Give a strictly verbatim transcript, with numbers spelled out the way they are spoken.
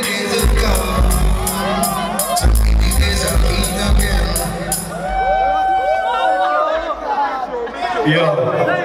days are gone. So many days are in again. Yo.